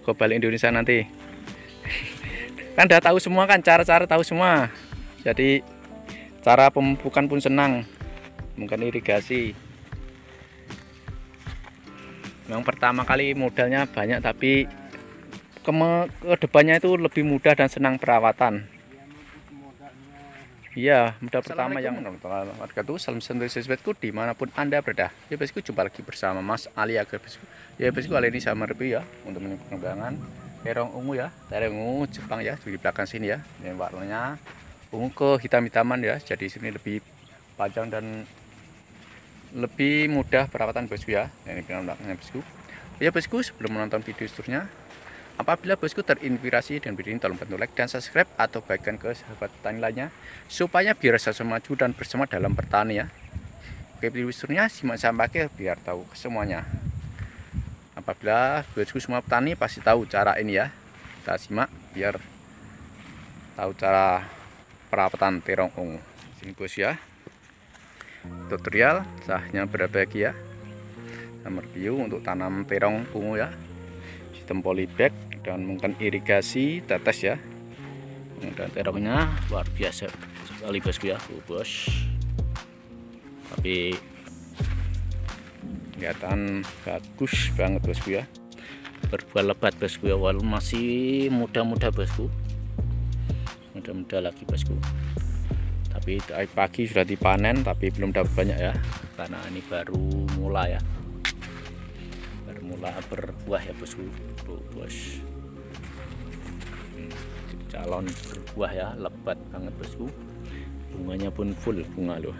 ke balik Indonesia nanti. Kan udah tahu semua kan, cara-cara tahu semua. Jadi cara pemupukan pun senang, mungkin irigasi. Yang pertama kali modalnya banyak, tapi ke depannya itu lebih mudah dan senang perawatan. Iya, modal pertama yang warga tuh salam sentuh sesuatu dimanapun Anda berada. Ya bosku, jumpa lagi bersama Mas Ali Agar bosku. Ya bosku, kali ini sama review ya untuk pengembangan terong ungu ya, terong ungu Jepang ya, di belakang sini ya. Ini warnanya ungu ke hitam-hitaman ya, jadi sini lebih panjang dan lebih mudah perawatan bosku ya. Ini belakangnya bosku. Ya bosku, sebelum menonton video seterusnya, apabila bosku terinspirasi dan video ini, tolong bantu like dan subscribe atau bagikan ke sahabat petani lainnya supaya biar sama maju dan bersemangat dalam bertani ya. Oke, video seterusnya simak sampai akhir biar tahu semuanya. Apabila bosku semua petani pasti tahu cara ini ya. Kita simak biar tahu cara perawatan terong ungu. Sini bos ya. Tutorial sahnya berbagi ya. Sama review untuk tanam terong ungu ya. Sistem polybag dan mungkin irigasi tetes ya. Dan terongnya luar biasa sekali bosku ya, bos. Tapi kelihatan bagus banget bosku ya. Berbuah lebat bosku ya, walaupun masih muda-muda bosku. Muda-muda lagi bosku. Tapi pagi sudah dipanen tapi belum dapat banyak ya. Karena ini baru mulai ya. Mulai berbuah ya bosku, bos. Calon berbuah ya, lebat banget bosku. Bunganya pun full bunga loh.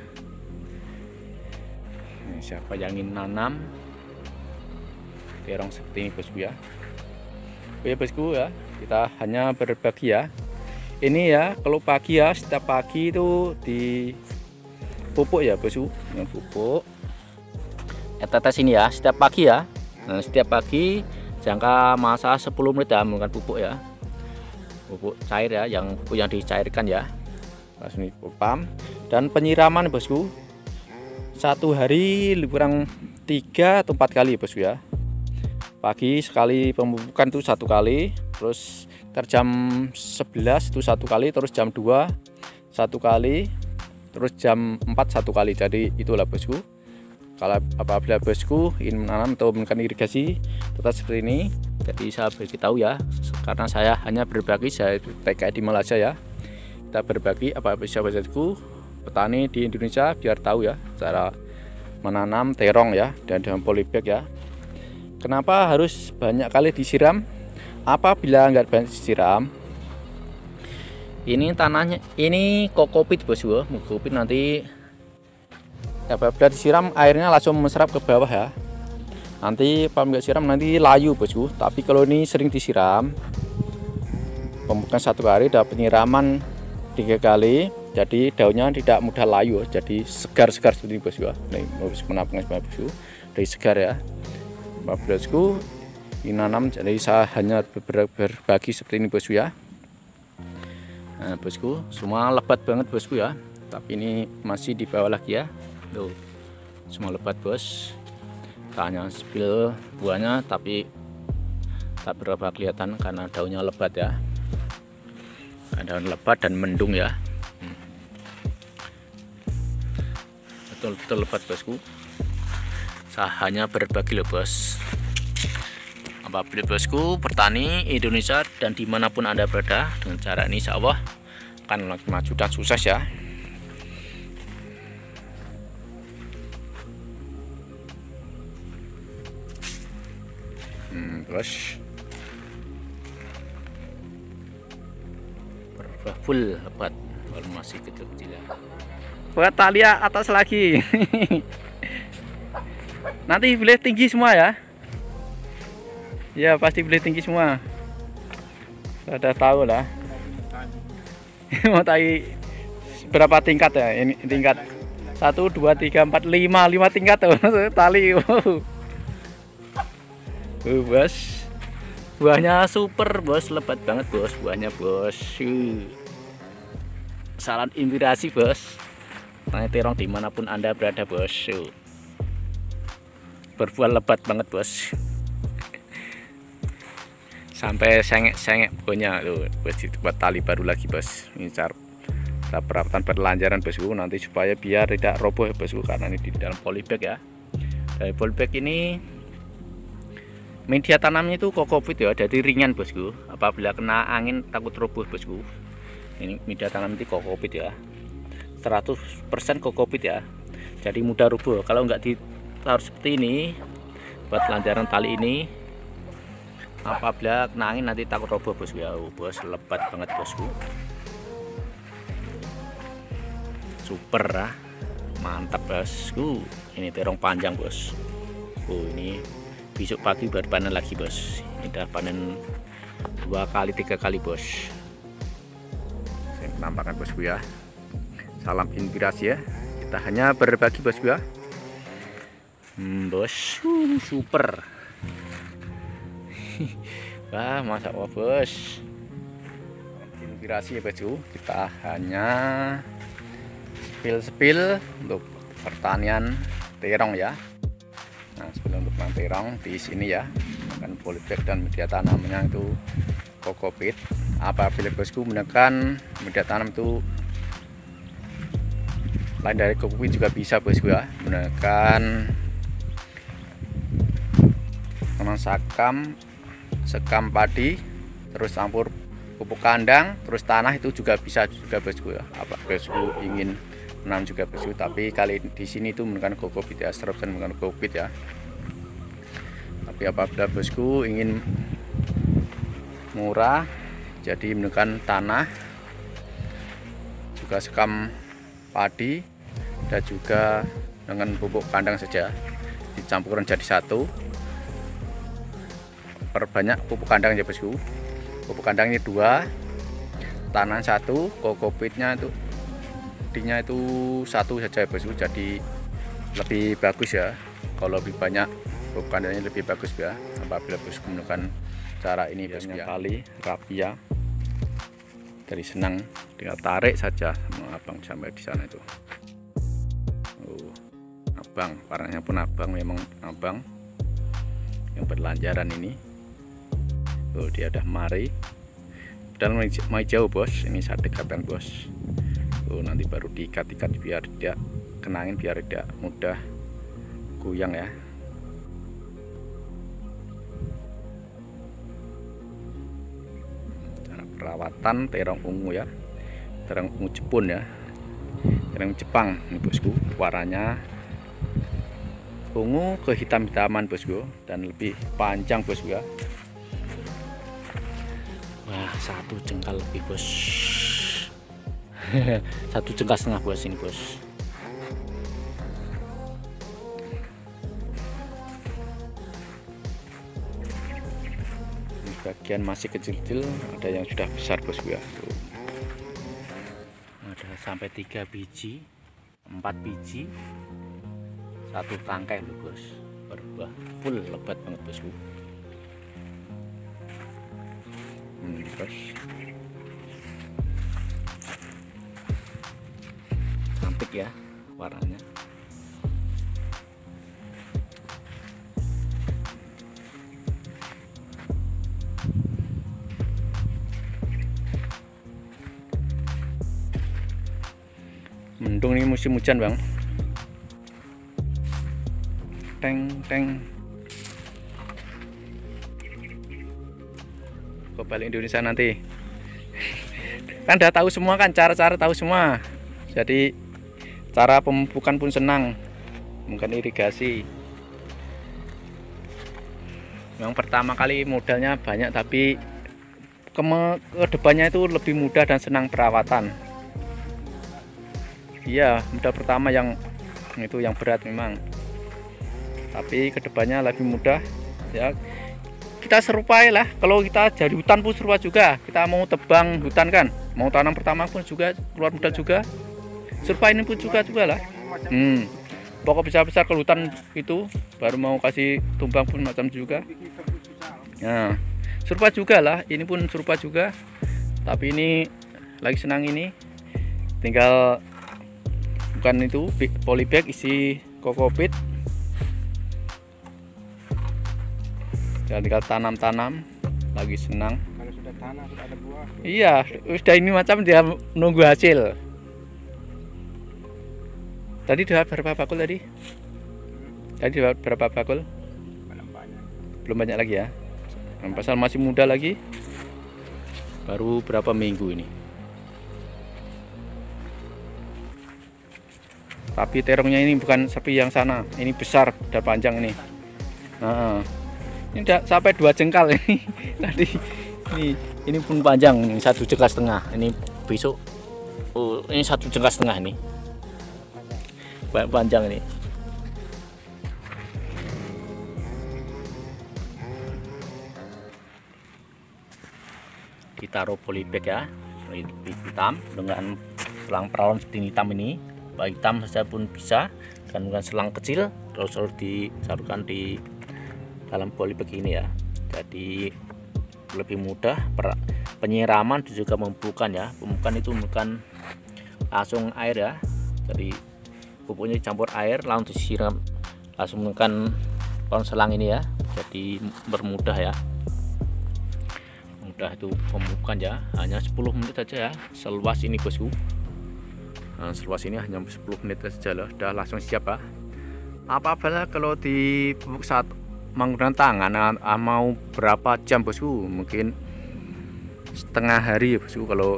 Ini siapa yang ingin nanam terong seperti ini bosku ya. Oke bosku ya, kita hanya berbagi ya. Ini ya, kalau pagi ya, setiap pagi itu di pupuk ya bosku, dengan pupuk. Tetes ini ya, setiap pagi ya. Nah, setiap pagi jangka masa 10 menit ya menggunakan pupuk ya, pupuk cair ya, yang pupuk yang dicairkan ya, langsung dipam. Dan penyiraman bosku, satu hari kurang 3 atau 4 kali bosku ya. Pagi sekali pemupukan itu 1 kali, terus jam 11 itu 1 kali, terus jam 2 1 kali, terus jam 4 1 kali. Jadi itulah bosku. Kalau apabila bosku ingin menanam atau melakukan irigasi tetap seperti ini, jadi saya beritahu ya, karena saya hanya berbagi, saya TKI di Malaysia ya, kita berbagi apa bisa bosku petani di Indonesia biar tahu ya cara menanam terong ya, dan dengan polybag ya. Kenapa harus banyak kali disiram? Apabila nggak banyak disiram, ini tanahnya ini kokopit bosku, kokopit nanti apabila disiram airnya langsung menyerap ke bawah ya. Nanti kalau nggak siram nanti layu bosku. Tapi kalau ini sering disiram, pemupukan 1 kali dan penyiraman 3 kali, jadi daunnya tidak mudah layu, jadi segar-segar seperti ini bosku. Nih bosku menapungnya bosku, dari segar ya. Bosku ini nanam, jadi saya hanya berbagi seperti ini bosku ya. Nah bosku, semua lebat banget bosku ya. Tapi ini masih di bawah lagi ya. Tuh, semua lebat bos. Hanya spill buahnya tapi tak berapa kelihatan karena daunnya lebat ya. Daun lebat dan mendung ya. Betul-betul lebat bosku. Saya hanya berbagi loh bos. Apabila bosku bertani Indonesia dan dimanapun Anda berada, dengan cara ini insya Allah akan maju dan sukses ya. Bos, berbuah full lebat, kalau masih kecil-kecil ya. Buat talia atas lagi. Nanti boleh tinggi semua ya. Ya pasti boleh tinggi semua. Sudah tahu lah. Mau tahu berapa tingkat ya? Ini tingkat 1, 2, 3, 4, 5 tingkat tuh tali. Bos, buahnya super bos, lebat banget bos buahnya bos. Salam inspirasi bos, tanya terong dimanapun Anda berada bos. Berbuah lebat banget bos. sampai sengek-sengek pokoknya tuh. Bos buat tali baru lagi bos. Ini cara perawatan berlanjaran bosku, nanti supaya biar tidak roboh ya bosku, karena ini di dalam polybag ya. Dari polybag ini media tanamnya itu kokopit ya, jadi ringan bosku. Apabila kena angin takut roboh bosku. Ini media tanam itu kokopit ya, 100% kokopit ya, jadi mudah roboh. Kalau nggak ditaruh seperti ini buat lanjaran tali ini, apabila kena angin nanti takut roboh bosku ya. Bos lebat banget bosku, super lah, mantap bosku. Ini terong panjang bos. Ini besok pagi baru panen lagi bos. Ini udah panen 2 kali 3 kali bos. Saya menampakkan bosku ya. Salam inspirasi ya. Kita hanya berbagi bosku ya. Bos, super. Wah, masa bos. Inspirasi ya bosku. Kita hanya spill untuk pertanian terong ya. Nah, sebelum untuk terong di sini ya, menggunakan polybag dan media tanamnya itu kokopit. Apabila bosku menggunakan media tanam itu lain dari kokopit juga bisa bosku ya, menggunakan sekam padi, terus campur pupuk kandang, terus tanah itu juga bisa juga bosku ya. Apa bosku ingin menanam juga bosku, tapi kali di sini itu menggunakan kokopit ya, 100% menggunakan kokopit ya. Tapi apabila bosku ingin murah, jadi menggunakan tanah, juga sekam padi, dan juga dengan pupuk kandang saja, dicampuran jadi satu. Perbanyak pupuk kandang ya bosku. Pupuk kandangnya 2, tanah 1, kokopitnya itu itu 1 saja bosku, jadi lebih bagus ya. Kalau lebih banyak pupuk kandangnya lebih bagus ya. Apabila bosku menggunakan cara ini bosku ya. Kali rapia dari senang, tinggal tarik saja sama abang sampai di sana itu. Abang, parahnya pun abang, memang abang yang berlanjaran ini. Dia udah mari, dan mau jauh bos. Ini saya dekatkan bos. Nanti baru diikat-ikat biar tidak kenangin, biar tidak mudah goyang ya. Cara perawatan terong ungu ya, terong ungu Jepun ya, terong Jepang ini bosku. Warnanya ungu ke hitam-hitaman bosku, dan lebih panjang bosku ya. Wah, 1 jengkal lebih bos. 1 jengkal setengah bos ini bos. Ini bagian masih kecil-kecil, ada yang sudah besar bosku ya. Ada sampai 3 biji, 4 biji, 1 tangkai loh bos. Berbuah full, lebat banget bosku. Bos, cantik ya warnanya. Mendung ini musim hujan bang. Teng ke balik Indonesia nanti. Kan udah tahu semua kan, cara-cara tahu semua. Jadi cara pemupukan pun senang, mungkin irigasi. Yang pertama kali modalnya banyak, tapi kedepannya itu lebih mudah dan senang perawatan. Iya, modal pertama yang itu yang berat memang, tapi kedepannya lebih mudah ya. Kita serupai lah, kalau kita jadi hutan pun serupa juga. Kita mau tebang hutan kan, mau tanam pertama pun juga keluar modal juga. Serupa ini pun juga lah. Pokok besar-besar ke hutan itu baru mau kasih tumbang pun macam juga. Nah, serupa juga lah, ini pun serupa juga. Tapi ini lagi senang ini, tinggal bukan itu polybag isi kokopit. Tinggal tanam-tanam lagi senang. Kalau sudah tanah, sudah ada buah. Iya, sudah ini macam dia nunggu hasil. Tadi dapat berapa bakul tadi? Tadi dapat berapa bakul? Belum banyak. Belum banyak lagi ya. Pasal masih muda lagi. Baru berapa minggu ini. Tapi terongnya ini bukan seperti yang sana. Ini besar dan panjang ini. Nah, ini udah sampai 2 jengkal ini. Tadi ini pun panjang, ini 1,5 jengkal. Ini besok, oh ini 1,5 jengkal ini. Panjang ini. Ditaruh polybag ya, hitam dengan selang peralon seperti hitam ini. Baik hitam saja pun bisa, dan dengan selang kecil terus disalurkan di dalam polybag ini ya. Jadi lebih mudah penyiraman juga pemupukan ya. Pemupukan itu bukan langsung air ya. Jadi pupuknya dicampur air langsung disiram langsung menggunakan pohon selang ini ya. Jadi bermudah ya. Mudah itu pemupukan ya. Hanya 10 menit saja ya. Seluas ini bosku. Nah, seluas ini hanya 10 menit saja loh. Udah langsung siap ya. Apa-apa kalau dipupuk saat menggunakan tangan mau berapa jam bosku, mungkin setengah hari ya bosku. Kalau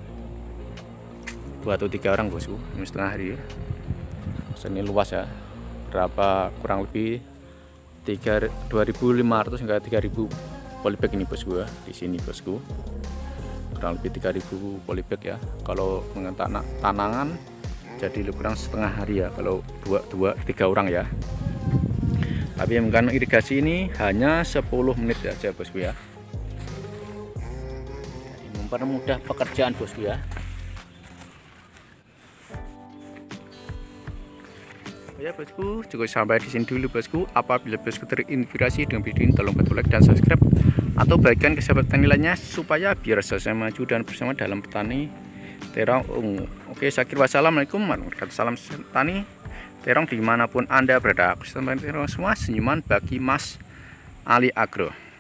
2 atau 3 orang bosku, ini setengah hari ya. Ini luas ya, berapa kurang lebih 2.500 hingga 3.000 polybag ini bosku ya. Di sini bosku kurang lebih 3.000 polybag ya. Kalau dengan tanangan jadi lebih kurang setengah hari ya, kalau 2-3 orang ya. Tapi yang menggunakan irigasi ini hanya 10 menit saja bosku ya. Mempermudah pekerjaan bosku ya. Ya bosku, cukup sampai di sini dulu bosku. Apabila bosku terinspirasi dengan video ini, tolong bantu like dan subscribe atau bagikan ke sahabat tani lainnya supaya biar saya maju dan bersama dalam petani terong ungu. Oke, wassalamualaikum warahmatullahi wabarakatuh. Salam tani terong dimanapun Anda berada. Aku terong semua, senyuman bagi Mas Ali Agro.